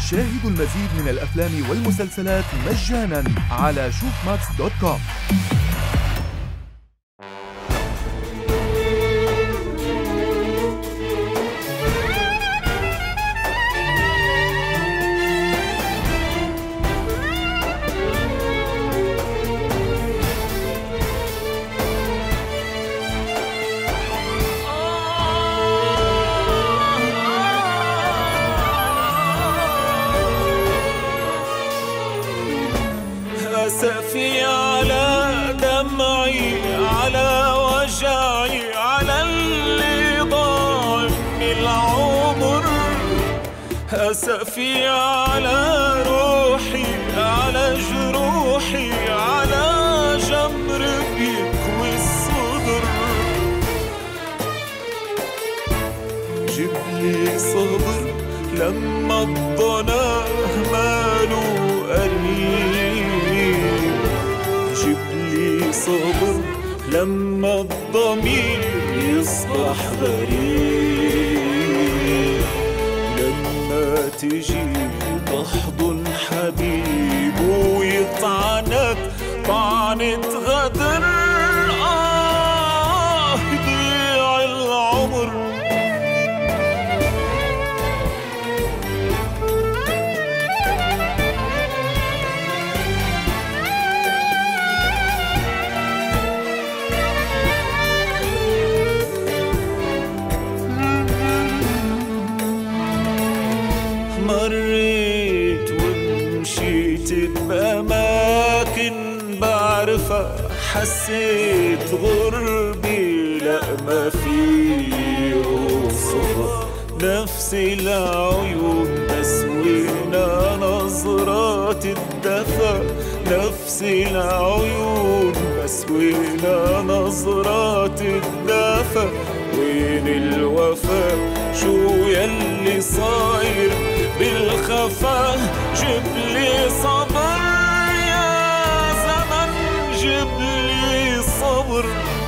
شاهدوا المزيد من الأفلام والمسلسلات مجاناً على شوفماكس.com. أسفي على دمعي، على وجعي، على اللي ضاع من العمر. أسفي على روحي، على جروحي، على جمر بيكوي الصدر. جبلي صبر لما الضنا ماله قريب. جبلي صبر لما الضمير يصبح غريب. لما تجي تحضن حبيب ويطعنك طعنة غدر، يضيع العمر. مريت ومشيت بأماكن بعرفها، حسيت غربي لا ما في وصفها. نفس العيون تسوينا نظرات الدفا، نفس العيون تسوينا نظرات الدفا. وين الوفا؟ شو يلي صاير بالخفا؟ جبلي صبر يا زمن، جبلي صبر.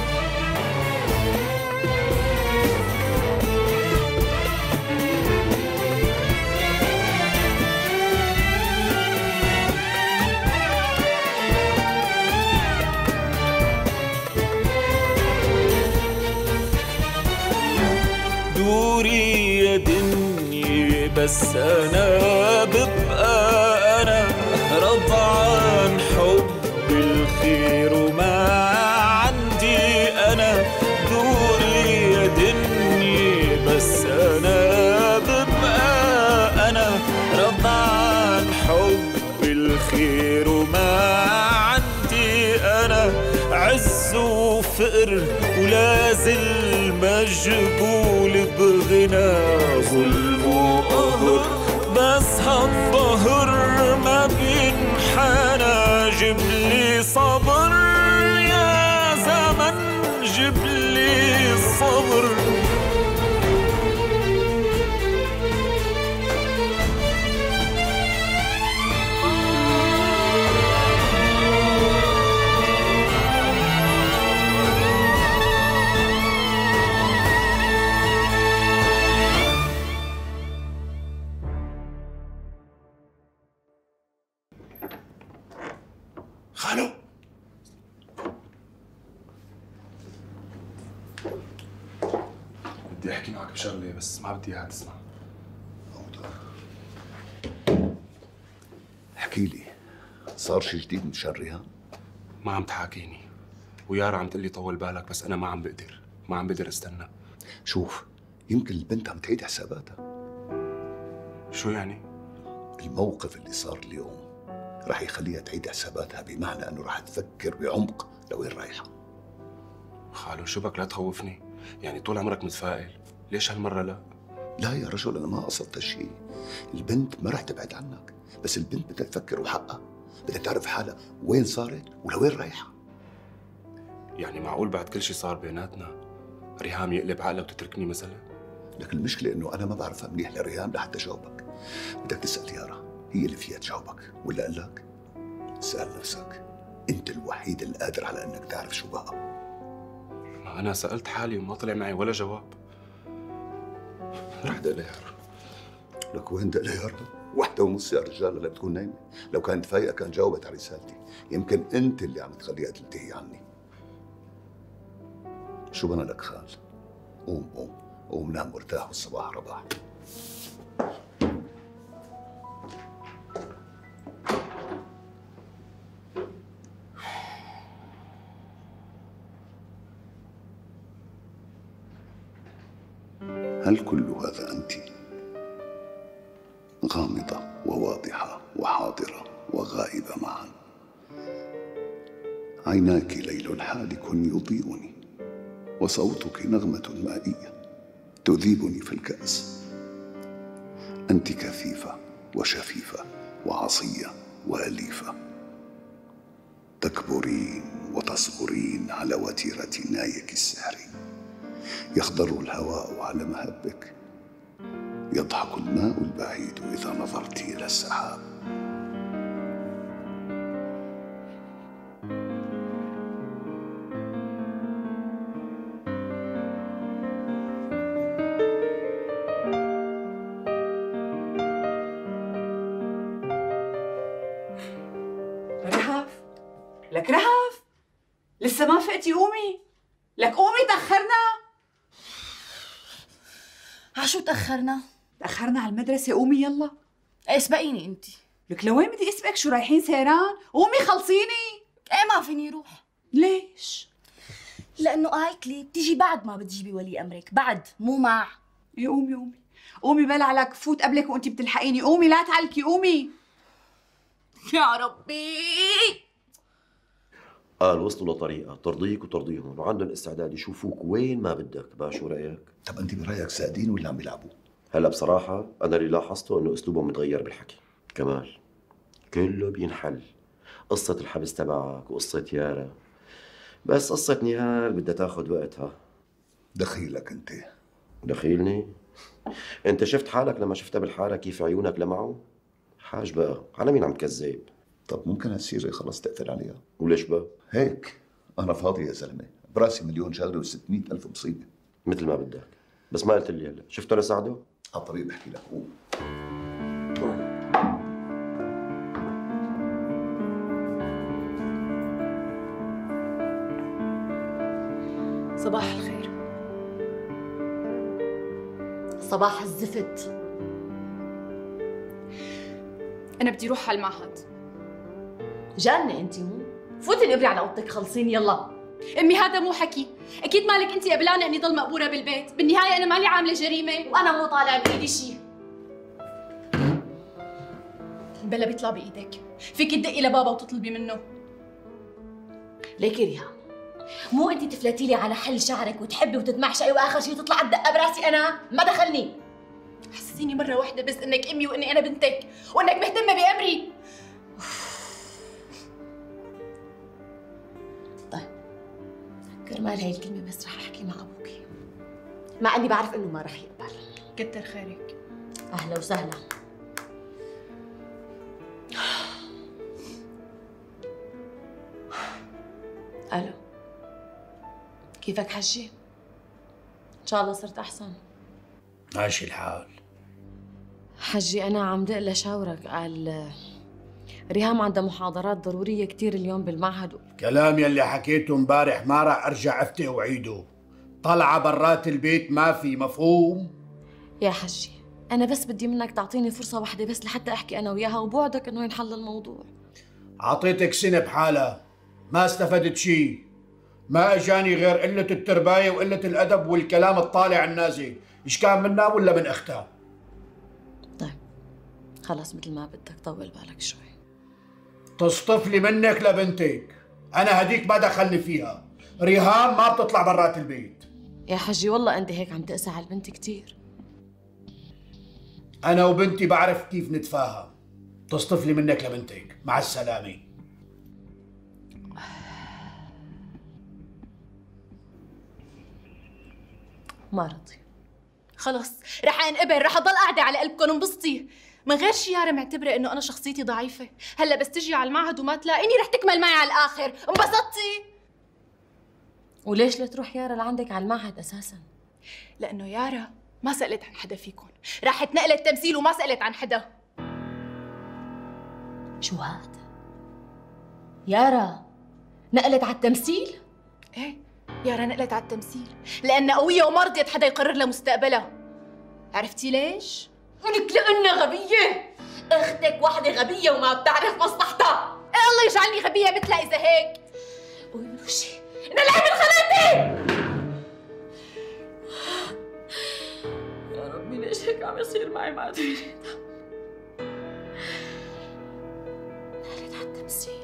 دوري يا دنيا بس أنا ببقى أنا رضعان حب الخير وما عندي أنا. دوري يا دنيا بس أنا ببقى أنا رضعان حب الخير وما عندي أنا. عز وفقر ولازل مجبول بغنى، ظلم وقهر بس هالظهر ما بينحنى. جبلي صبر يا زمن، جبلي صبر. خالو، بدي احكي معك بشغله بس ما بدي اياها تسمع. احكي لي، صار شي جديد من شان ريهام؟ ما عم تحاكيني ويارا عم تقلي طول بالك، بس انا ما عم بقدر استنى. شوف، يمكن البنت عم تعيد حساباتها. شو يعني؟ الموقف اللي صار اليوم رح يخليها تعيد حساباتها، بمعنى انه رح تفكر بعمق لوين رايحه. خالو شو بك لا تخوفني، يعني طول عمرك متفائل، ليش هالمره لا؟ لا يا رجل، انا ما قصدت هالشيء. البنت ما رح تبعد عنك، بس البنت بدها تفكر وحقها، بدها تعرف حالها وين صارت ولوين رايحه. يعني معقول بعد كل شيء صار بيناتنا ريهام يقلب عقلها وتتركني مثلا؟ لكن المشكله انه انا ما بعرفها منيح لريهام لحتى جاوبك. بدك تسال يارا، هي اللي فيها تجاوبك، ولا قال لك؟ سأل نفسك، انت الوحيد اللي قادر على انك تعرف شو بقى. ما انا سالت حالي وما طلع معي ولا جواب. رح دق لها. لك وين دليارة؟ 1:30 يا رجال ولا بتكون نايمة؟ لو كانت فايقة كان جاوبت على رسالتي، يمكن أنت اللي عم تخليها تنتهي عني. شو بنا لك خال؟ قوم نام وارتاح والصباح رباح. هل كل هذا أنت؟ غامضة وواضحة وحاضرة وغائبة معا. عيناك ليل حالك يضيئني، وصوتك نغمة مائية تذيبني في الكأس. أنت كثيفة وشفيفة وعصية وأليفة، تكبرين وتصغرين على وتيرة نايك السحري. يخضر الهواء على مهبك، يضحك الماء البعيد إذا نظرت إلى السحاب. رهف، لك رهف لسه ما فقتي؟ قومي، لك قومي، تأخرنا. عشو تأخرنا؟ تأخرنا على المدرسة، قومي يلا. اسبقيني انتي. لك لوين بدي اسبقك؟ شو رايحين سيران؟ قومي خلصيني. ايه ما فيني روح. ليش؟ لأنه قالت لي بتيجي بعد ما بتجيبي ولي أمرك، بعد مو مع. ايه قومي قومي قومي، بلا لك فوت قبلك وانتي بتلحقيني. قومي لا تعلكي، قومي. يا ربي. قال وصلوا لطريقة ترضيك وترضيهم، وعندهم استعداد يشوفوك وين ما بدك. بقى شو رأيك؟ طب أنت برأيك سادين ولا عم بيلعبوا؟ هلا بصراحة أنا اللي لاحظته إنه أسلوبهم متغير بالحكي. كمال كله بينحل. قصة الحبس تبعك وقصة يارا، بس قصة نهال بدها تاخذ وقتها. دخيلك أنت. دخيلني؟ أنت شفت حالك لما شفتها بالحارة كيف عيونك لمعوا؟ حاج بقى، على مين عم تكذب؟ طب ممكن هالسيرة خلص تقفل عليها؟ وليش بقى؟ هيك أنا فاضي يا زلمة، براسي مليون شغلة و600,000 مصيبة. مثل ما بدك، بس ما قلت لي هلا، شفته لساعده؟ على الطريق بحكي لك. قوم. صباح الخير. صباح الزفت. أنا بدي أروح على المعهد. جنة أنت مو؟ فوتي الإبرة على أوضتك، خلصيني يلا. أمي هذا مو حكي، أكيد مالك أنت قبلانة إني ضل مقبورة بالبيت، بالنهاية أنا مالي عاملة جريمة وأنا مو طالع بإيدي شيء. بلا بيطلع بإيدك، فيك تدقي لبابا وتطلبي منه. ليكي ريهام، مو أنت تفلتي لي على حل شعرك وتحبي وتتمحشقي وآخر شيء تطلع الدقة براسي أنا؟ ما دخلني. حسسيني مرة واحدة بس إنك أمي وإني أنا بنتك وإنك مهتمة بأمري. طيب كرمال هاي الكلمة بس رح أحكي مع أبوكي، مع إني بعرف إنه ما رح يقبل. كتر خيرك. أهلا وسهلا. ألو، كيفك حجي؟ إن شاء الله صرت أحسن. ماشي الحال. حجي أنا عم دق لشاورك، قال ريهام عندها محاضرات ضرورية كتير اليوم بالمعهد. كلام يلي حكيته امبارح ما راح أرجع أفتي وأعيده. طلعة برات البيت ما في، مفهوم؟ يا حجي أنا بس بدي منك تعطيني فرصة واحدة بس لحتى أحكي أنا وياها، وبوعدك إنه ينحل الموضوع. عطيتك سنة بحالها ما استفدت شيء. ما اجاني غير قلة الترباية وقلة الأدب والكلام الطالع النازل. إيش كان منها ولا من أختها؟ طيب خلص مثل ما بدك، طول بالك شوي. تصطفلي منك لبنتك، أنا هديك ما دخلني فيها. ريهام ما بتطلع برات البيت. يا حجي والله أنت هيك عم تقسى على البنت كتير. أنا وبنتي بعرف كيف نتفاهم. تصطفلي منك لبنتك، مع السلامة. ما رضي. خلص رح انقبل، رح اضل قاعدة على قلبكم انبسطي. من غير شي يارا معتبرة انه انا شخصيتي ضعيفة، هلا بس تجي على المعهد وما تلاقيني رح تكمل معي على الاخر. انبسطتي؟ وليش لا تروح يارا لعندك على المعهد اساسا؟ لانه يارا ما سألت عن حدا فيكم، راحت نقلت تمثيل وما سألت عن حدا. شو هاد؟ يارا نقلت على التمثيل؟ ايه يارا نقلت على التمثيل لأنها قوية وما رضيت حدا يقرر لها مستقبلها. عرفتي ليش؟ لك لأنها غبية. اختك واحدة غبية وما بتعرف مصلحتها. إيه الله يجعلني غبية مثلها إذا هيك. قوي من وشي، أنا لعب من خلاتي. يا ربي ليش هيك عم يصير معي مع ديري؟ نقلت على التمثيل.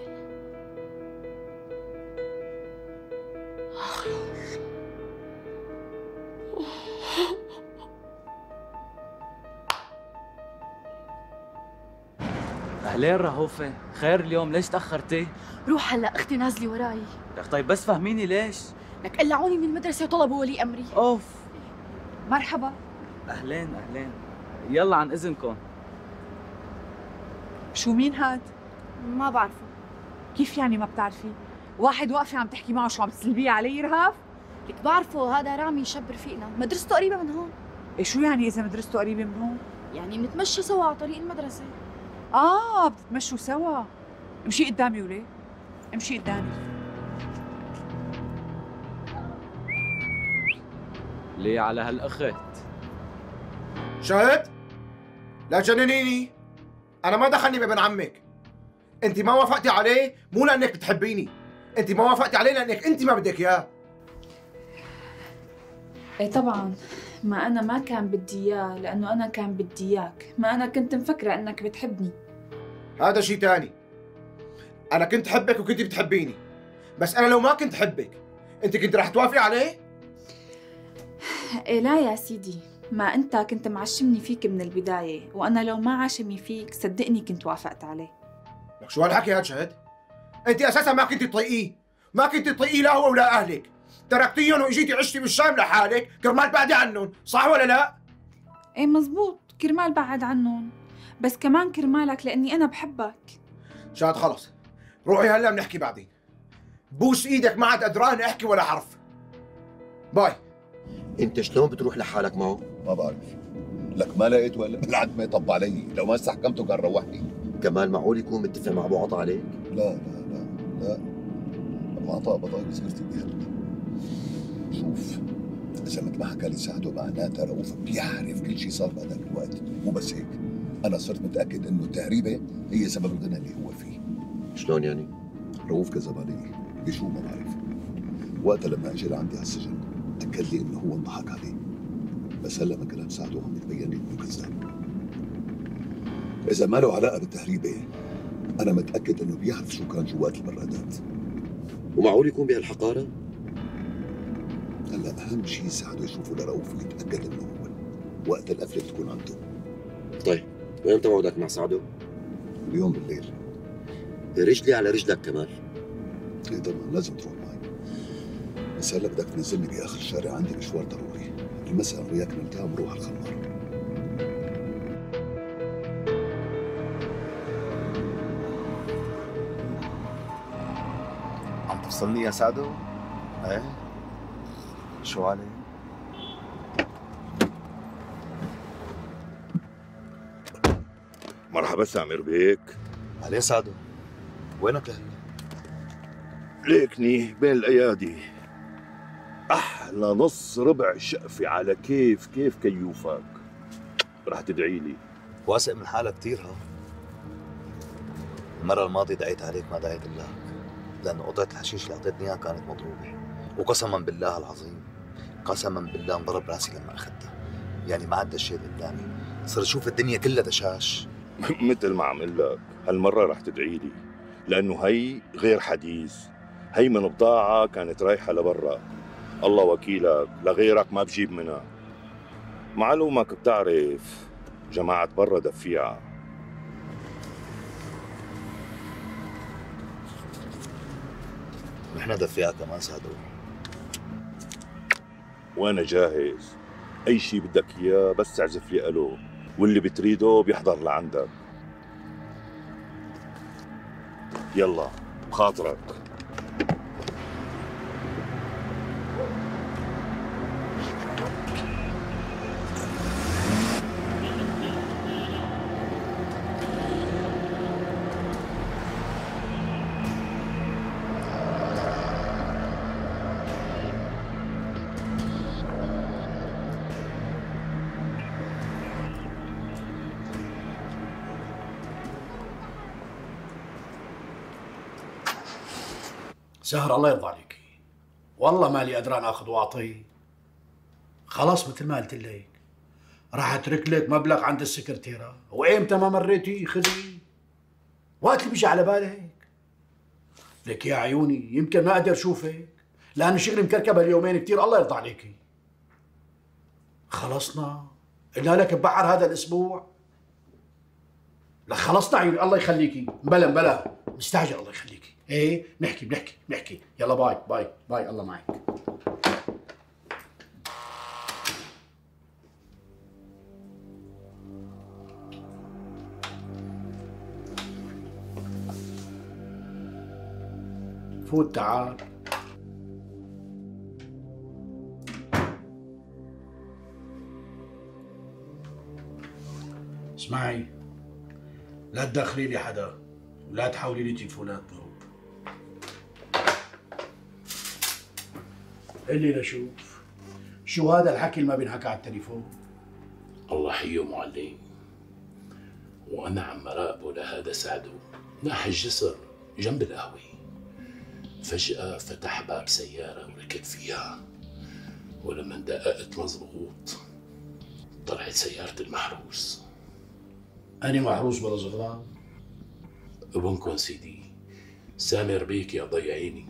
أهلين رهوفة، خير اليوم ليش تأخرتي؟ روح هلا اختي نازلة وراي. طيب بس فهميني ليش؟ لك قلعوني من المدرسة وطلبوا ولي أمري. أوف. مرحبا. أهلين أهلين، يلا عن إذنكم. شو مين هاد؟ ما بعرفه. كيف يعني ما بتعرفي؟ واحد واقفة عم تحكي معه شو عم تسلبيه علي رهاف؟ لك بعرفه، هذا رامي شاب رفيقنا، مدرسته قريبة من هون. إيه شو يعني إذا مدرسته قريبة من هون؟ يعني بنتمشى سوا على طريق المدرسة. بتتمشوا سوا. امشي قدامي وليه؟ امشي قدامي. ليه على هالأخت؟ شهد؟ لا تجننيني. أنا ما دخلني بابن عمك. أنت ما وافقتي عليه مو لأنك بتحبيني، أنت ما وافقتي عليه لأنك أنت ما بدك إياه. ايه طبعا، ما أنا ما كان بدي إياه لأنه أنا كان بدي إياك، ما أنا كنت مفكرة إنك بتحبني. هذا شيء تاني. أنا كنت حبك وكنت بتحبيني، بس أنا لو ما كنت حبك أنت كنت رح توافقي عليه؟ إيه لا يا سيدي، ما أنت كنت معشمني فيك من البداية، وأنا لو ما عاشمي فيك صدقني كنت وافقت عليه. لك شو هالحكي هاد شهد؟ أنت أساسا ما كنت تطيقيه، ما كنت تطيقيه لا هو ولا أهلك، تركتيهم وإجيتي عشتي بالشام لحالك كرمال بعدي عنهم، صح ولا لا؟ إيه مزبوط، كرمال بعد عنهم، بس كمان كرمالك لأني أنا بحبك. شهد خلص، روحي هلا بنحكي بعدين. بوس إيدك ما عاد قدران أحكي ولا حرف. باي. انت شلون بتروح لحالك معه؟ ما بعرف. لك ما لقيت ولا لحد ما يطب علي، لو ما استحكمته كان روحني. كمال معقول يكون متفق مع ابو عطا عليك؟ لا ابو عطاء بضايق سيرتي بيحبني. شوف، اذا مثل ما حكى لي سعده معناتها رؤوف بيعرف كل شيء صار بهذاك الوقت، مو بس هيك، انا صرت متاكد انه التهريبه هي سبب الغنى اللي هو فيه. شلون يعني؟ رؤوف كذب علي، بشو ما بعرف. وقتها لما اجى لعندي على السجن اكد لي انه هو انضحك عليه، بس هلا من كلام سعده عم يتبين لي انه كذاب. اذا ما له علاقه بالتهريبه انا متاكد انه بيعرف شو كان جوات البرادات. ومعقول يكون بهالحقاره؟ هلا اهم شيء سعده يشوفه لرؤوف ويتاكد انه هو، وقت القفله بتكون عنده. طيب وامتى موعدك مع سعده؟ اليوم بالليل. رجلي على رجلك كمال. ايه طبعا لازم تروح معي، بس هلا بدك تنزلني باخر الشارع، عندي مشوار ضروري. المساء وياك نلتقى ونروح على الخمار. عم تفصلني يا سعدو؟ ايه؟ شو علي؟ مرحبا سامر بيك. عليه سعدو؟ وينك لهلا؟ ليكني بين الايادي. احلى نص ربع شقفي على كيف كيوفك. رح تدعي لي. واثق من حالك كثير ها؟ المرة الماضية دعيت عليك ما دعيت لك، لأنه قطعة الحشيش اللي أعطيتني إياها كانت مضروبة، وقسما بالله العظيم قسما بالله انضرب راسي لما أخذتها، يعني ما عاد دشيت قدامي، صرت أشوف الدنيا كلها دشاش. مثل ما عمل لك، هالمرة رح تدعي لي، لأنه هي غير حديث، هي من بضاعة كانت رايحة لبرا، الله وكيلك لغيرك ما بجيب منها. معلومك بتعرف جماعة برا دفيعة. نحن دفيعة كمان سعدو. وأنا جاهز، أي شي بدك إياه بس تعزف لي ألو، واللي بتريده بيحضر لعندك. يلا بخاطرك. زهر الله يرضى عليك، والله مالي قدران اخذ واعطي. خلاص مثل ما قلت لك راح اترك لك مبلغ عند السكرتيره، وايمتى ما مريتي خذي وقت اللي بيجي على بالك. لك يا عيوني يمكن ما اقدر اشوفك لانه شغلي مكركب هاليومين كثير، الله يرضى عليكي. خلصنا؟ قلنا لك ببحر هذا الاسبوع. لك خلصنا عيوني الله يخليكي. بلا مستعجل الله يخليكي. ايه بنحكي يلا باي الله معك. فوت تعال. اسمعي، لا تدخلي لي حدا ولا تحولي لي تليفونات بروب. قلي لشوف شو هذا الحكي اللي ما بينحكى على التليفون؟ الله حيه معلم، وانا عم راقبه لهذا سعده ناحي الجسر جنب القهوه. فجأة فتح باب سيارة وركب فيها، ولما دققت مظبوط طلعت سيارة المحروس. أنا محروس ولا زغران؟ ابنكم سيدي سامر بيك يا ضيعيني.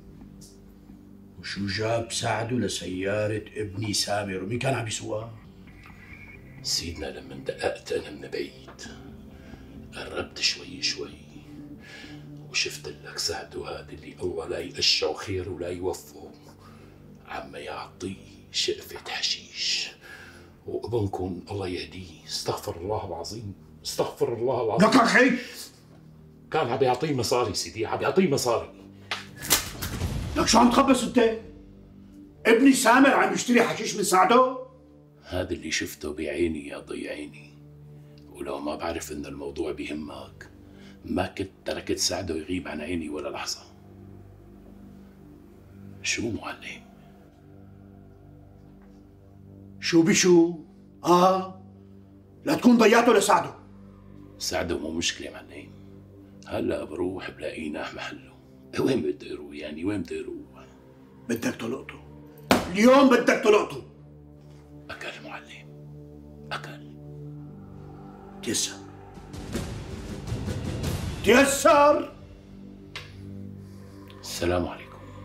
وشو جاب سعده لسيارة ابني سامر ومين كان عم يسوقها؟ سيدنا لما دققت أنا من بعيد قربت شوي وشفت لك سعده هذا اللي الله لا يقشعه خير ولا يوفقه عم يعطيه شقفة حشيش، وابنكم الله يهديه استغفر الله العظيم. لك أخي كان عم يعطيه مصاري سيدي، عم يعطيه مصاري. لك شو عم تخبص انت؟ ابني سامر عم يشتري حشيش من سعده؟ هذا اللي شفته بعيني يا ضيعيني، ولو ما بعرف ان الموضوع بيهمك ما كنت تركت سعده يغيب عن عيني ولا لحظة. شو معلم؟ شو بشو؟ لا تكون ضيعته لسعده. سعده مو مشكلة معلم، هلا بروح بلاقيه ناح محله. وين بده يروح يعني؟ وين بده يروح؟ بدك تلقطه اليوم، بدك تلقطه. أكل معلم أكل. تيسر. السلام عليكم.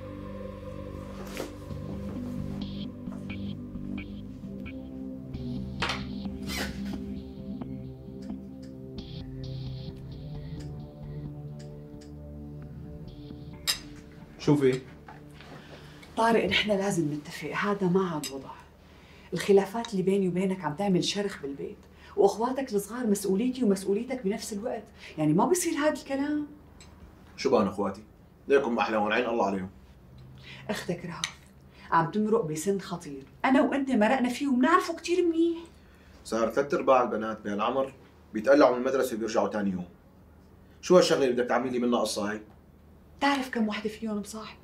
شوفي طارق، نحن لازم نتفق، هذا ما عاد وضع. الخلافات اللي بيني وبينك عم تعمل شرخ بالبيت، واخواتك الصغار مسؤوليتي ومسؤوليتك بنفس الوقت، يعني ما بصير هذا الكلام. شو بان اخواتي؟ ليكم احلى عين الله عليهم. اختك رهف عم تمرق بسن خطير، انا وانت مرقنا فيه وبنعرفه كثير منيح. صار 3/4 البنات بهالعمر بيتقلعوا من المدرسه وبيرجعوا ثاني يوم. شو هالشغله اللي بدك تعملي لي منها قصه هي؟ بتعرف كم وحده فيهم مصاحبه؟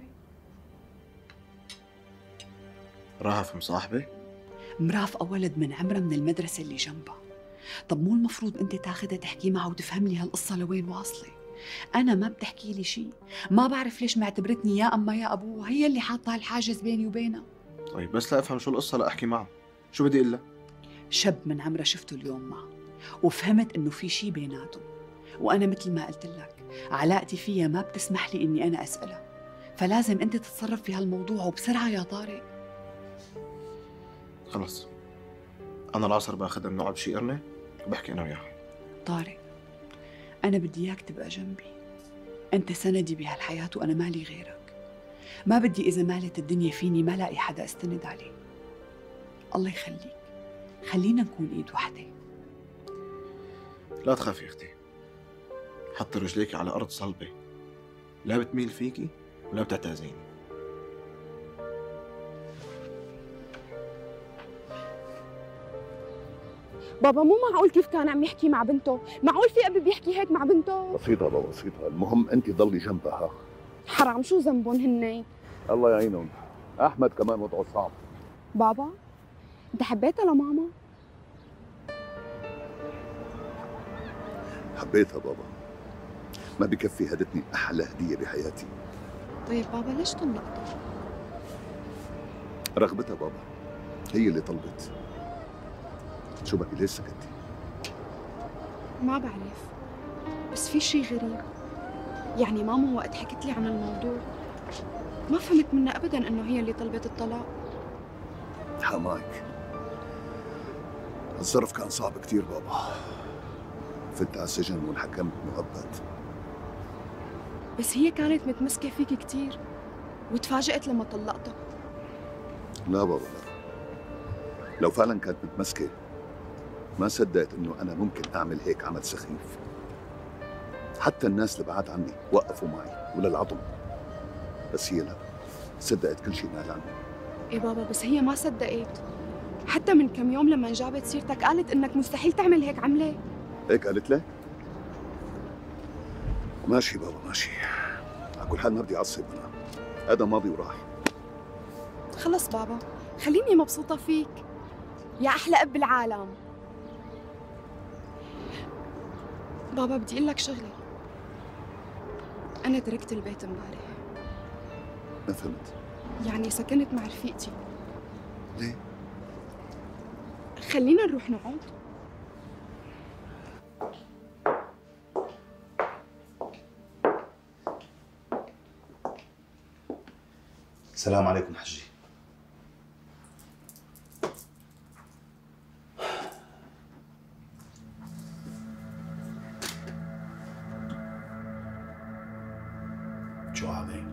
رهف مصاحبه؟ مرافقه ولد من عمرها من المدرسه اللي جنبها. طب مو المفروض انت تاخذها تحكي معها وتفهم لي هالقصه لوين واصله؟ انا ما بتحكي لي شيء، ما بعرف ليش معتبرتني يا اما يا ابوها، هي اللي حاطه هالحاجز بيني وبينها. طيب بس لا افهم شو القصه لا احكي معها، شو بدي اقول لها؟ شاب من عمرها شفته اليوم معه وفهمت انه في شيء بيناتهم، وانا مثل ما قلت لك علاقتي فيها ما بتسمح لي اني انا اسالها، فلازم انت تتصرف في هالموضوع وبسرعه يا طارق. خلص انا العصر باخذها بنقعد بشي قرنه وبحكي انا وياها. طارق انا بدي اياك تبقى جنبي، انت سندي بهالحياه وانا مالي غيرك، ما بدي اذا مالت الدنيا فيني ما لاقي حدا استند عليه. الله يخليك، خلينا نكون ايد وحده. لا تخافي اختي، حطي رجليكي على ارض صلبه، لا بتميل فيكي ولا بتعتازيني. بابا مو معقول كيف كان عم يحكي مع بنته، معقول في اب بيحكي هيك مع بنته؟ بسيطة بابا بسيطة، المهم انت ضلي جنبها. حرام، شو ذنبهم هن؟ الله يعينهم. احمد كمان وضعه صعب. بابا انت حبيتها لماما؟ حبيتها بابا، ما بكفي هدتني احلى هدية بحياتي. طيب بابا ليش طلقته؟ رغبتها بابا، هي اللي طلبت. شو بكي ليش سكتي؟ ما بعرف، بس في شي غريب. يعني ماما وقت حكت لي عن الموضوع ما فهمت منها ابدا انه هي اللي طلبت الطلاق. حماك، الظرف كان صعب كتير بابا. فت على السجن وانحكمت مؤبد. بس هي كانت متمسكة فيك كتير وتفاجأت لما طلقتها. لا بابا لا، لو فعلا كانت متمسكة ما صدقت انه انا ممكن اعمل هيك عمل سخيف. حتى الناس اللي بعاد عني وقفوا معي وللعظم، بس هي لا، صدقت كل شيء نال عني. ايه بابا بس هي ما صدقت. حتى من كم يوم لما جابت سيرتك قالت انك مستحيل تعمل هيك عملة. هيك قالت لك؟ ماشي بابا ماشي، على كل حال ما بدي اعصب انا، هذا ماضي وراح. خلص بابا خليني مبسوطة فيك يا أحلى أب بالعالم. بابا بدي أقول لك شغلة. أنا تركت البيت امبارح. ما فهمت. يعني سكنت مع رفيقتي. ليه؟ خلينا نروح نقعد. السلام عليكم حجي. شو عامل؟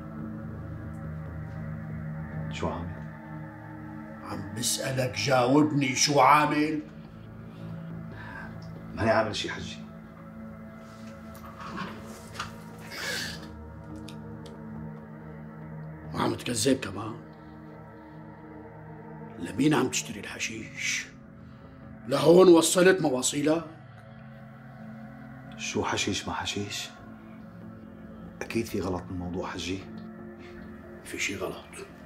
شو عامل؟ عم بسألك جاوبني، شو عامل؟ ماني عامل شي حجي. ما عم تكذب كمان؟ لمين عم تشتري الحشيش؟ لهون وصلت مواصيلك؟ شو حشيش ما حشيش؟ أكيد في غلط بالموضوع حجي. في شي غلط.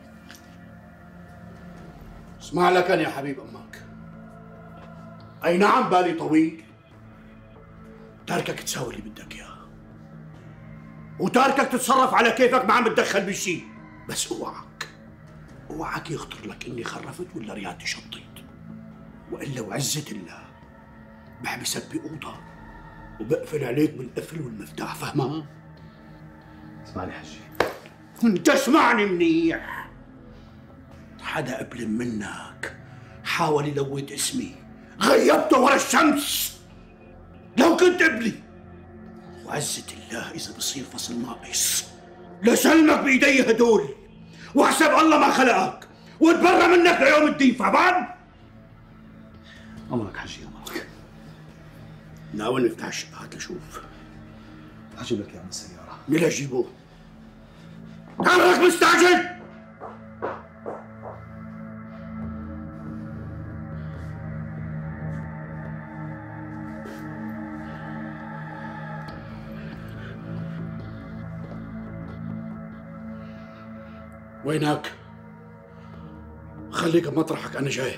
اسمع لك يا حبيب أمك، أي نعم بالي طويل، تاركك تساوي اللي بدك إياه وتاركك تتصرف على كيفك، ما عم بتدخل بشي. بس اوعك يخطر لك اني خرفت ولا رياتي شطيت، والا وعزة الله بحبسك بأوضة وبقفل عليك بالقفل والمفتاح، فهمان؟ اسمعني حجي. انت اسمعني منيح. حدا قبل منك حاول يلوث اسمي، غيبته ورا الشمس. لو كنت قبلي وعزة الله إذا بصير فصل ناقص لسلمك بإيدي هدول، واحسب الله ما خلقك وتبرى منك ليوم الدين، فهمان؟ أمرك حجي أمرك. ناول نفتح الشباك لشوف. أجيب لك إياه من السيارة. مين أجيبه؟ أمرك مستعجل. وينك؟ خليك بمطرحك، أنا جاي.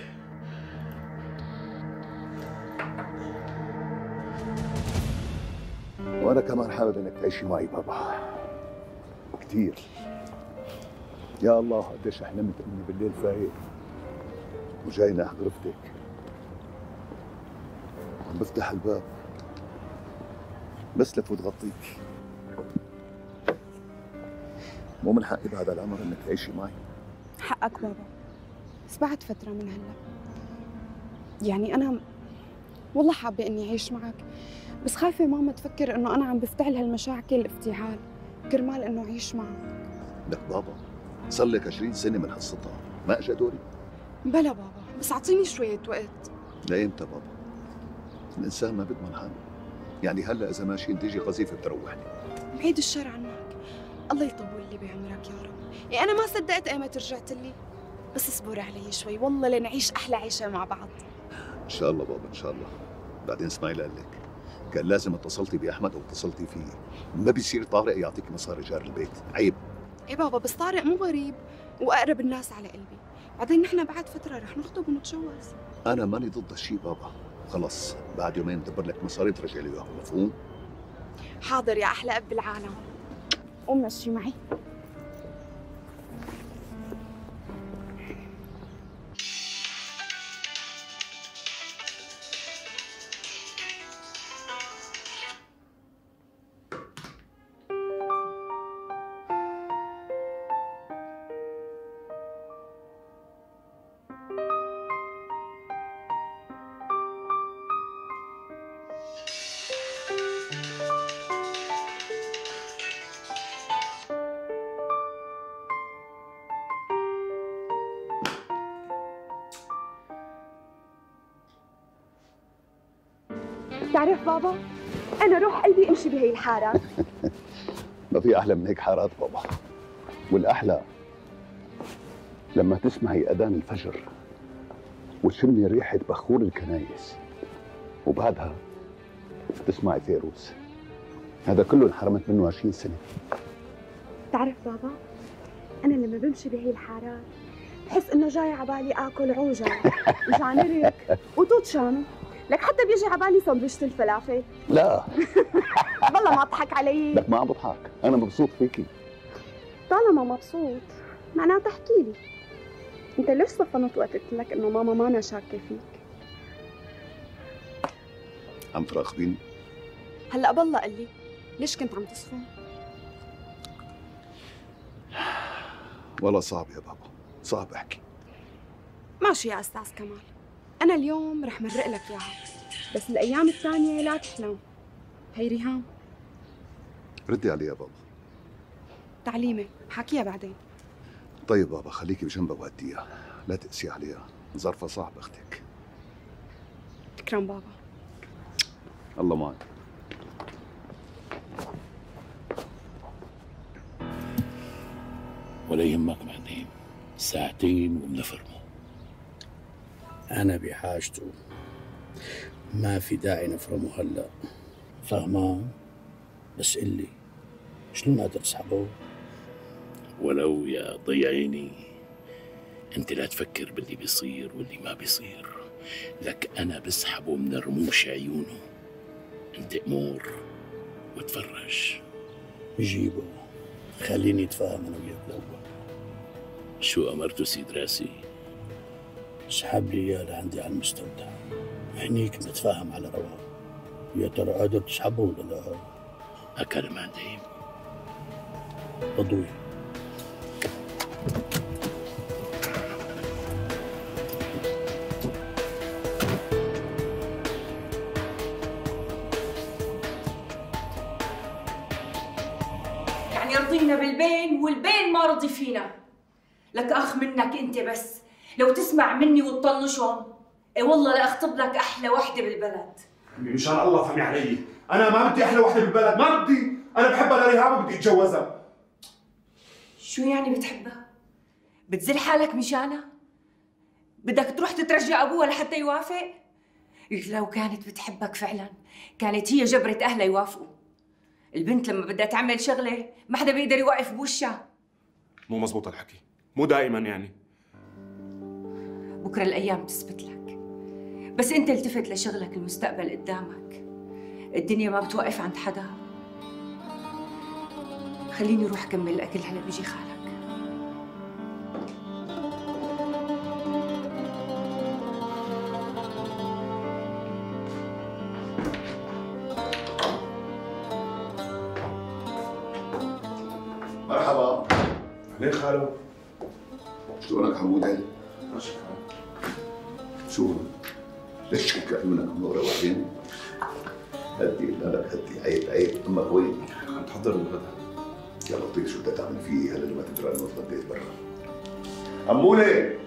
وأنا كمان حابب إنك تعيشي معي بابا كتير. يا الله قديش حلمت إني بالليل فايق وجاي ناح غرفتك، عم بفتح الباب بس لفوت غطيك. مو من حقي بهذا العمر انك تعيشي معي. حقك بابا، بس بعد فترة من هلا. يعني أنا والله حابة إني أعيش معك، بس خايفة ماما تفكر إنه أنا عم بفتعل هالمشاكل افتعال كرمال إنه أعيش معك. لك بابا صار لك 20 سنة من هالسطر، ما اجى دوري؟ بلا بابا، بس أعطيني شوية وقت. لإمتى بابا؟ الإنسان ما بيضمن حاله، يعني هلا إذا ماشي تيجي قذيفة بتروحني. بعيد الشر عنك، الله يطول لي بعمرك يا رب. إيه أنا ما صدقت أيمت رجعت لي، بس اصبر علي شوي والله لنعيش أحلى عيشة مع بعض. إن شاء الله بابا إن شاء الله. بعدين اسمعي لك، كان لازم اتصلتي بأحمد أو اتصلتي فيه، ما بيصير طارق يعطيك مصاري جار البيت، عيب. إيه بابا بس طارق مو غريب وأقرب الناس على قلبي، بعدين نحن بعد فترة رح نخطب ونتجوز. أنا ماني ضد هالشيء بابا، خلص بعد يومين بدبر لك مصاري ترجع لي إياهم، مفهوم؟ حاضر يا أحلى أب بالعالم. قوم مشي معي. بتعرف بابا، أنا روح قلبي أمشي بهي الحارة. ما في أحلى من هيك حارات بابا، والأحلى لما تسمعي أذان الفجر وتشمي ريحة بخور الكنايس وبعدها تسمعي فيروز. هذا كله انحرمت منه 20 سنة. بتعرف بابا، أنا لما بمشي بهي الحارات بحس إنه جاي عبالي آكل عوجة وجعنرك وتوت شام، لك حتى بيجي عبالي سندويشة الفلافل. لا والله ما اضحك علي. لك ما عم بضحك، أنا مبسوط فيكي. طالما مبسوط معناته احكي لي، أنت ليش صفنت وقت قلت لك إنه ماما ما أنا شاكة فيك؟ عم تراقبيني؟ هلا بالله قل لي، ليش كنت عم تصفن؟ والله صعب يا بابا، صعب احكي. ماشي يا أستاذ كمال، أنا اليوم رح مرق لك إياها، بس الأيام الثانية لا تحلم. هي ريهام. ردي علي يا بابا. تعليمة حاكيها بعدين. طيب بابا خليكي بجنبها وهديها، لا تقسي عليها، ظرفها صعب أختك. تكرم بابا. الله معك. ولا يهمك بعدين، ساعتين وبنفرمه. أنا بحاجته، ما في داعي نفرمه هلا. فهمان؟ بس قلي شلون قادر تسحبه؟ ولو يا ضي عيني، انت لا تفكر باللي بيصير واللي ما بيصير، لك انا بسحبه من رموش عيونه. انت امور وتفرج. جيبه، خليني اتفاهم انا وياك الاول. شو امرته سيد راسي؟ اسحب لي اياه لعندي على المستودع، هنيك نتفاهم على رواق. يا ترى قادر تسحبه ولا لا؟ هكذا ما عندي. اضوي. يعني رضينا بالبين والبين ما رضي فينا. لك اخ منك انت، بس لو تسمع مني وتطنشهم، اي والله لا اخطب لك احلى وحده بالبلد. عمي مشان الله فهمي علي، انا ما بدي احلى وحده بالبلد، ما بدي، انا بحبها لريهام وبدي اتجوزها. شو يعني بتحبها؟ بتزل حالك مشانها؟ بدك تروح تترجى ابوها لحتى يوافق؟ لو كانت بتحبك فعلا كانت هي جبرت اهلها يوافقوا. البنت لما بدها تعمل شغله ما حدا بيقدر يوقف بوشها. مو مزبوط الحكي، مو دائما يعني. بكره الايام تثبت لك، بس انت التفت لشغلك، المستقبل قدامك، الدنيا ما بتوقف عند حدا. خليني اروح اكمل الاكل، هلا بيجي خالك. مرحبا. اهلين خالو. شلونك حمودة؟ ماشي شو؟ ليش هيك عيونك منورة وعين؟ هدي قلنا لك هدي، عيب عيب، امك وين؟ عم تحضر الغداء. يا لطيف شو بدك تعمل فيه هلا لما تدرى انه اتغديت برا؟ أمولة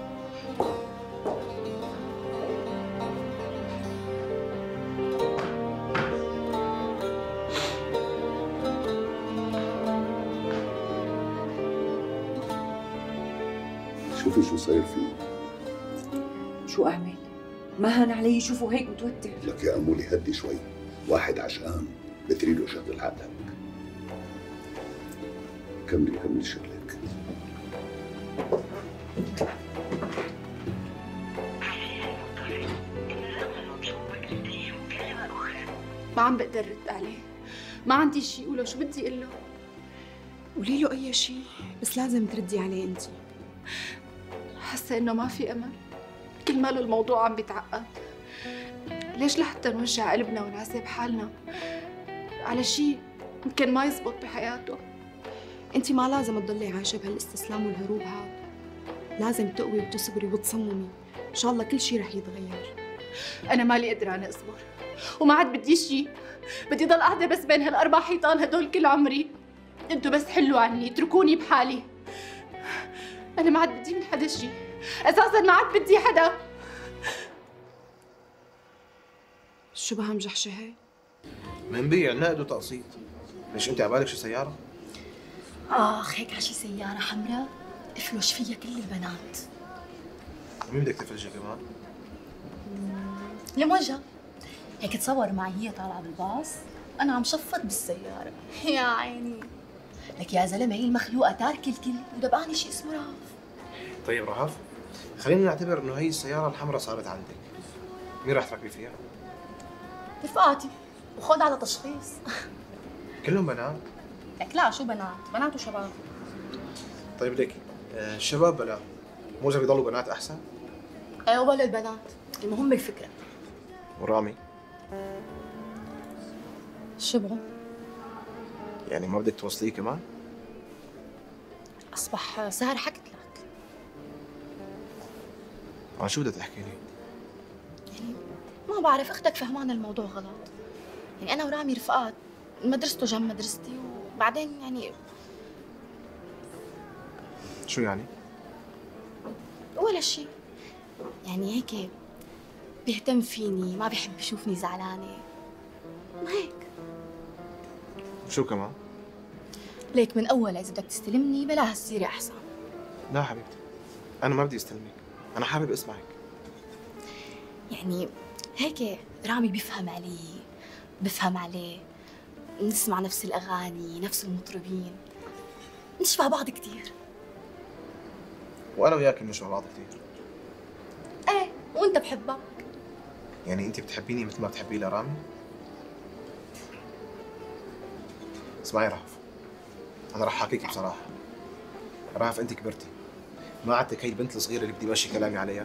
شوفي شو صاير فيه. شو اعمل؟ ما هان علي شوفه هيك متوتر. لك يا أمولي هدي شوي، واحد عشقان بدري له شغل عقلك. كملي شغلك. ما عم بقدر رد عليه، ما عندي شيء اقوله. شو بدي اقول له؟ قولي له أي شيء، بس لازم تردي عليه أنت. حاسه انه ما في امل، كل ما له الموضوع عم بيتعقد. ليش لحتى نوجع قلبنا ونعذب حالنا على شيء يمكن ما يزبط بحياته؟ أنت ما لازم تضلي عايشة بهالاستسلام والهروب هذا، لازم تقوي وتصبري وتصممي، إن شاء الله كل شيء رح يتغير. أنا مالي قدرانة أصبر، وما عاد بدي شيء، بدي ضل قاعدة بس بين هالأربع حيطان هدول كل عمري. انتوا بس حلوا عني، اتركوني بحالي. أنا ما عاد بدي من حدا شيء، أساساً ما عاد بدي حدا. شو بها مجحشة هي؟ منبيع نقد وتقسيط. ليش انت عبالك شي سيارة؟ هيك على شي سيارة حمراء افلش فيها كل البنات. مين بدك تفلجي كمان؟ لموجه هيك تصور معي هي طالعة بالباص وأنا عم شفط بالسيارة. يا عيني لك يا زلمة، هي المخلوقة تاركة الكل ودبقاني شي اسمه رهف. طيب رهف، خلينا نعتبر انه هي السيارة الحمراء صارت عندك. مين راح تركبي فيها؟ رفقاتي، وخد على تشخيص. كلهم بنات؟ لك لا، شو بنات؟ بنات وشباب. طيب ليكي الشباب بلا، مو اذا بيضلوا بنات احسن؟ ايوه ولا البنات، المهم الفكرة. ورامي؟ شبعه؟ يعني ما بدك توصليه كمان؟ أصبح سهر حكت لك. عن شو بدها تحكي لي؟ يعني ما بعرف، أختك فهمان الموضوع غلط. يعني أنا ورامي رفقات، مدرسته جنب مدرستي، وبعدين يعني شو يعني؟ ولا شيء. يعني هيك بيهتم فيني، ما بيحب يشوفني زعلانة. ما هيك. شو كمان؟ ليك من أول إذا بدك تستلمني بلا هالسيرة أحسن. لا حبيبتي، أنا ما بدي استلمك، أنا حابب أسمعك. يعني هيك رامي بفهم عليه، نسمع نفس الأغاني، نفس المطربين، نشبه بعض كتير. وأنا وياك بنشبه بعض كتير. إيه، وأنت بحبك. يعني أنت بتحبيني مثل ما بتحبي لرامي؟ اسمعي رهف، أنا رح أحكيكي بصراحة. رهف أنت كبرتي، ما عدتك هي البنت الصغيرة اللي بدي ماشي كلامي عليها.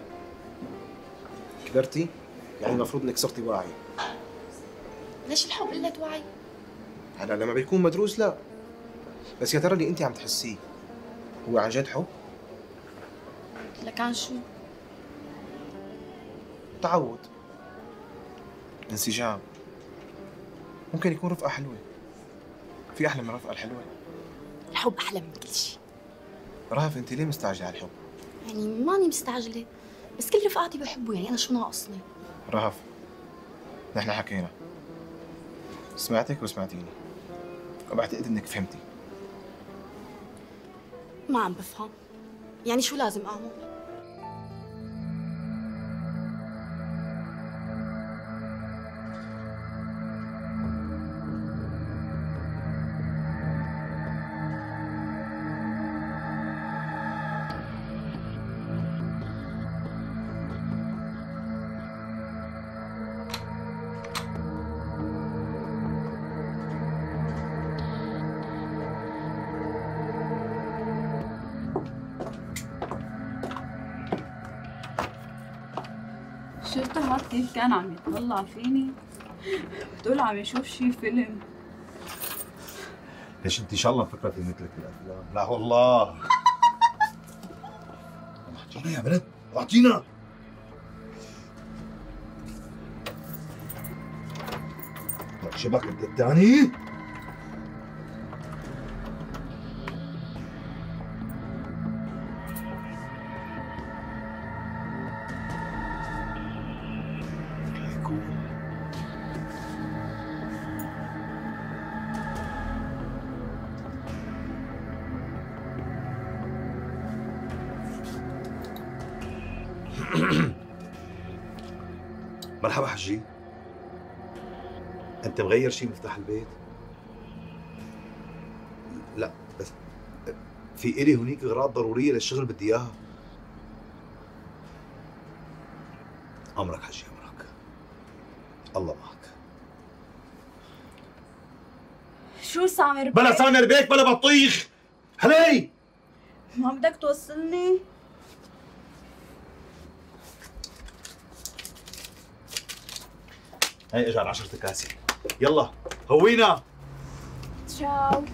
كبرتي يعني المفروض إنك صرتي واعية. ليش الحب قلة وعي؟ هلا لما بيكون مدروس لا، بس يا ترى اللي أنت عم تحسيه هو عن جد حب؟ لك عن شو؟ تعود، انسجام، ممكن يكون رفقة حلوة. في أحلى من رفقة الحلوة؟ الحب أحلى من كل شيء. رهف أنت ليه مستعجلة على الحب؟ يعني ماني مستعجلة، بس كل رفقاتي بحبوا، يعني أنا شو ناقصني؟ رهف، نحن حكينا، سمعتك وسمعتيني، وبعتقد إنك فهمتي. ما عم بفهم، يعني شو لازم أعمل؟ شفت هاد كيف كان عم يطلع فيني؟ بتقول عم يشوف شي فيلم. ليش انت ان شاء الله مفكرتي مثلك بالافلام؟ لا والله. اعطينا يا بنت، اعطينا. شبك انت الثاني؟ مرحبا حجي، انت مغير شيء مفتاح البيت؟ لا بس في إلي هنيك اغراض ضروريه للشغل بدي اياها. امرك حجي، امرك، الله معك. شو سامر بيك؟ بلا سامر بيك بلا بطيخ. هلي ما بدك توصلني؟ هي اجى على 10 كاسي، يلا هوينا. تشاو.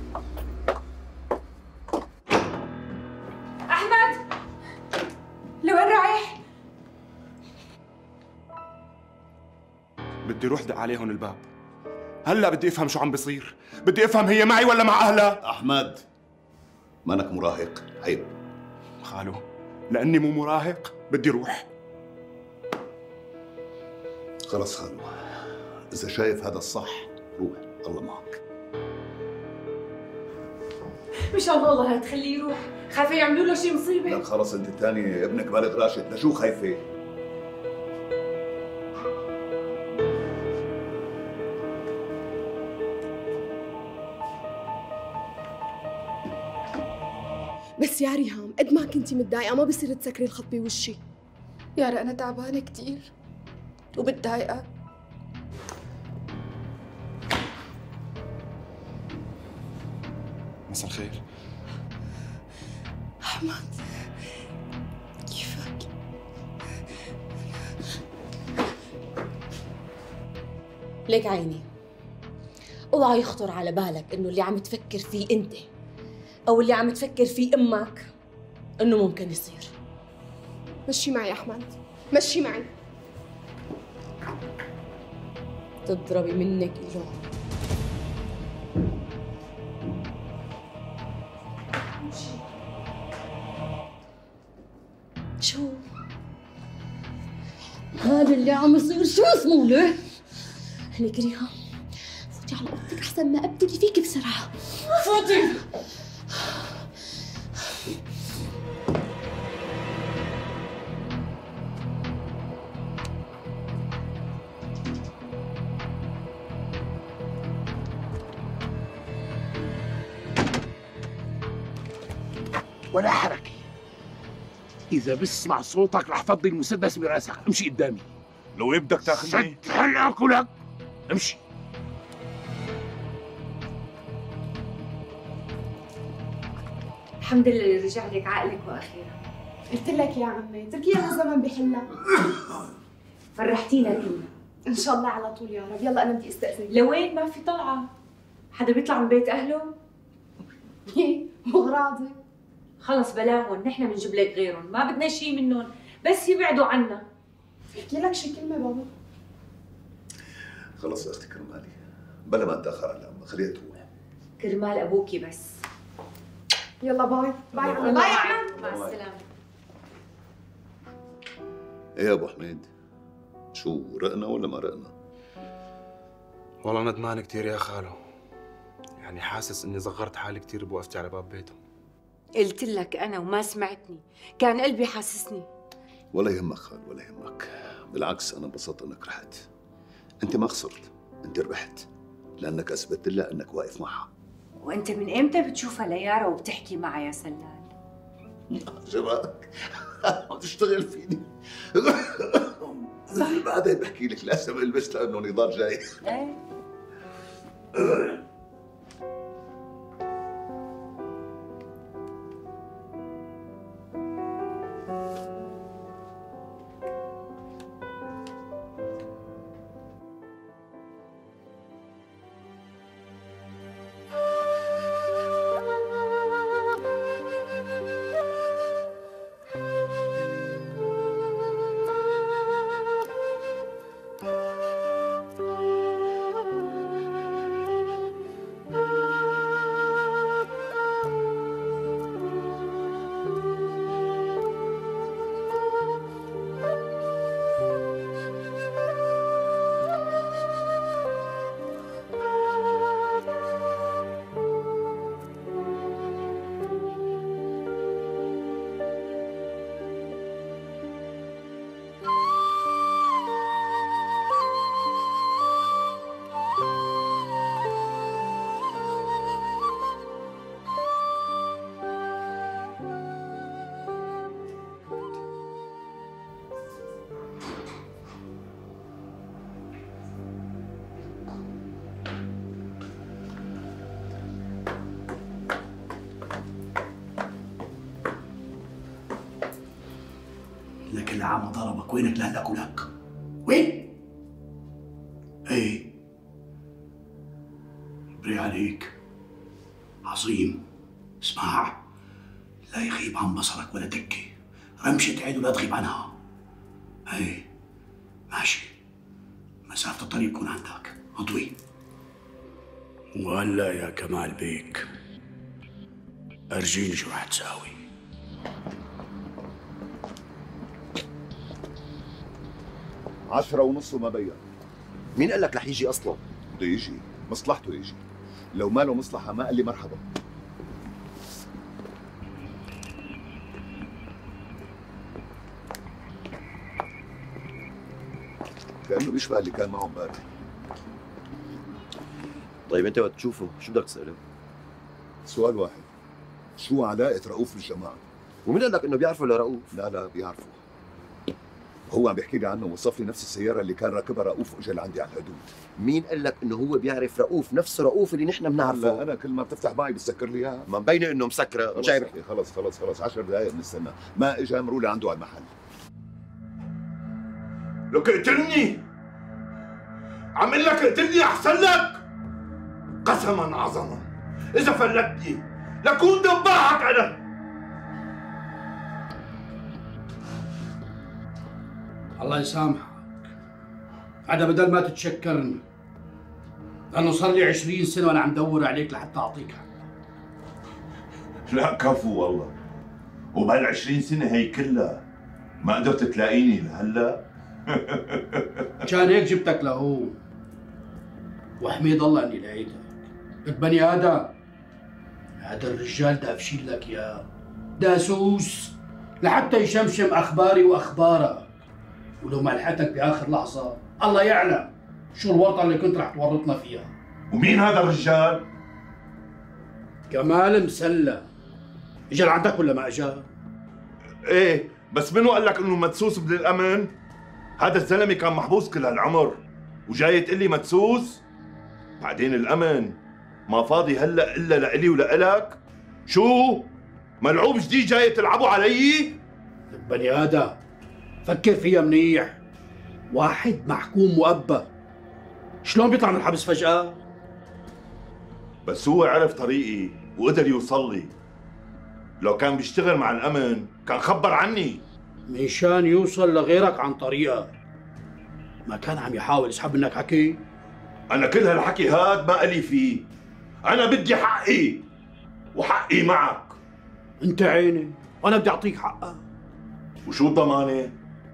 أحمد، لوين رايح؟ بدي روح دق عليهم الباب. هلا بدي افهم شو عم بيصير، بدي افهم هي معي ولا مع اهلها. احمد، مانك مراهق، عيب. خالو، لاني مو مراهق بدي روح. خلص خالو، إذا شايف هذا الصح روح، الله معك. مشان الله لا تخليه يروح، خايفة يعملوا له شي مصيبة. لك خلص انت الثاني ابنك بالغ راشد، لشو خايفة؟ بس يا ريهام قد ما كنتي متضايقة ما بصير تسكري الخط بوشي. يارا أنا تعبانة كتير وبتضايقك. مساء الخير. أحمد كيفك؟ ليك عيني، اوعى يخطر على بالك انه اللي عم تفكر فيه انت او اللي عم تفكر فيه امك انه ممكن يصير. مشي معي أحمد، مشي معي. تضربي منك اليوم. شو هذا اللي عم يصير؟ شو اسمه له؟ ليك ريهام فوتي على اوضتك احسن ما ابتدي فيكي بسرعه. فوتي. ولا حركة. إذا بسمع صوتك رح فضي المسدس براسك، امشي قدامي. لو إيه بدك تاخذني؟ سد حلقك ولك، امشي. الحمد لله اللي رجع لك عقلك واخيرا. قلت لك يا عمي تركيا الزمن بحلها. فرحتينا كلنا. ان شاء الله على طول يا رب. يلا انا بدي استأذن. لوين؟ ما في طلعة. حدا بيطلع من بيت اهله؟ مغراضي. خلص بلاهم، نحن بنجيب لك غيرهم، ما بدنا شيء منهم، بس يبعدوا عنا. احكي لك شي كلمة بابا. خلص يا اختي كرمالي، بلا ما اتاخر على امها، خليها تروح. كرمال ابوكي بس. يلا باي. باي عمي. باي عمي. مع السلامة. ايه يا ابو حميد، شو رقنا ولا ما رقنا؟ والله ندمان كثير يا خالو، يعني حاسس اني صغرت حالي كثير بوقفتي على باب بيتهم. قلت لك انا وما سمعتني، كان قلبي حاسسني. ولا يهمك خال، ولا يهمك، بالعكس انا انبسطت انك رحت. انت ما خسرت، انت ربحت، لانك اثبتت لها انك واقف معها. وانت من امتى بتشوفها ليارا وبتحكي معها يا سلال؟ جمالك عم تشتغل فيني. بعدين بحكي لك لازم البس لانه نضال جاي. ايه لك اللي عم ضربك، وينك لهلك ولك؟ وين؟ ايه بري عليك عظيم. اسمع، لا يغيب عن بصرك ولا تكي، رمشة عيد ولا تغيب عنها. ايه ماشي، مسافة الطريق تكون عندك اضوي. وهلا يا كمال بيك ارجيني شو رح تساوي. عشرة ونص وما بين. مين قال لك رح يجي اصلا؟ بده يجي، مصلحته يجي. لو ما له مصلحه ما قال لي مرحبا. كانه بيشبه اللي كان معه امبارح. طيب انت وقت تشوفه شو بدك تساله؟ سؤال واحد، شو علاقه رؤوف بالجماعه؟ ومين قال لك انه بيعرفه لرؤوف؟ لا بيعرفه. هو عم بيحكي لي عنه ووصف لي نفس السياره اللي كان راكبها رؤوف واجى لعندي على الحدود. مين قال لك انه هو بيعرف رؤوف نفس رؤوف اللي نحن بنعرفه؟ لا انا كل ما بتفتح معي بتسكر لي اياها. ما مبينه انه مسكره جاي بحكي. خلص 10 دقائق بنستنى. ما اجى مروا لي عنده على المحل. لك اقتلني، عمل لك اقتلني احسن لك. قسما عظما اذا فلتني لكون دباحك انا. الله يسامحك، هذا بدل ما تتشكرني، لأنه صار لي 20 سنة وأنا عم دور عليك لحتى أعطيك حق. لا كفو والله، وبهال20 سنة هي كلها ما قدرت تلاقيني لهلا. كان هيك جبتك لهون، وحميد الله إني لقيتك. قلت بني آدم، هذا الرجال دافشين لك يا داسوس لحتى يشمشم أخباري وأخبارك، ولو ما لحقتك بآخر لحظة الله يعلم شو الورطة اللي كنت رح تورطنا فيها. ومين هذا الرجال؟ كمال مسلى. اجى لعندك ولا ما اجى؟ ايه بس منو قال لك انه مدسوس من الامن؟ هذا الزلمه كان محبوس كل هالعمر وجاي تقول لي مدسوس؟ بعدين الامن ما فاضي هلا الا لإلي ولإلك؟ شو؟ ملعوب جديد جاي تلعبوا علي؟ بني ادم فكر فيها منيح، واحد محكوم مؤبد شلون بيطلع من الحبس فجأة؟ بس هو عرف طريقي وقدر يوصل لي. لو كان بيشتغل مع الأمن كان خبر عني. مشان يوصل لغيرك عن طريقك، ما كان عم يحاول يسحب منك حكي؟ أنا كل هالحكي هاد ما إلي فيه، أنا بدي حقي وحقي معك. أنت عيني وأنا بدي أعطيك حقك. وشو الضمانة؟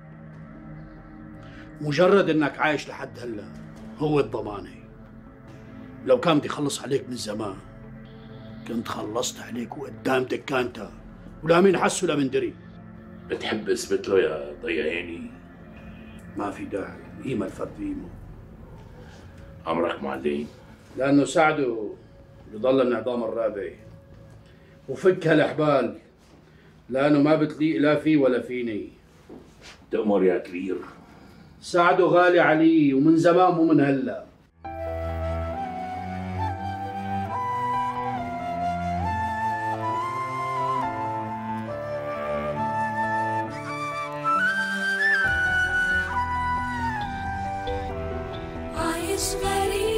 مجرد إنك عايش لحد هلا هو الضمانة. لو كان بدي أخلص عليك من زمان كنت خلصت عليك وقدام دكانتك ولا مين حس ولا من دري. بتحب اثبت له يا ضيعيني؟ ما في داعي، قيمة الفرد قيمه. عمرك معلم؟ لأنه سعده بضل انعظام الرابع، وفك هالحبال لأنه ما بتليق لا فيه ولا فيني. تأمر يا كبير. سعده غالي علي ومن زمان مو من هلا. عايش غريب